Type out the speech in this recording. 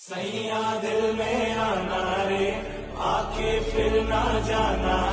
सैया दिल में आना रे, आके फिर ना जाना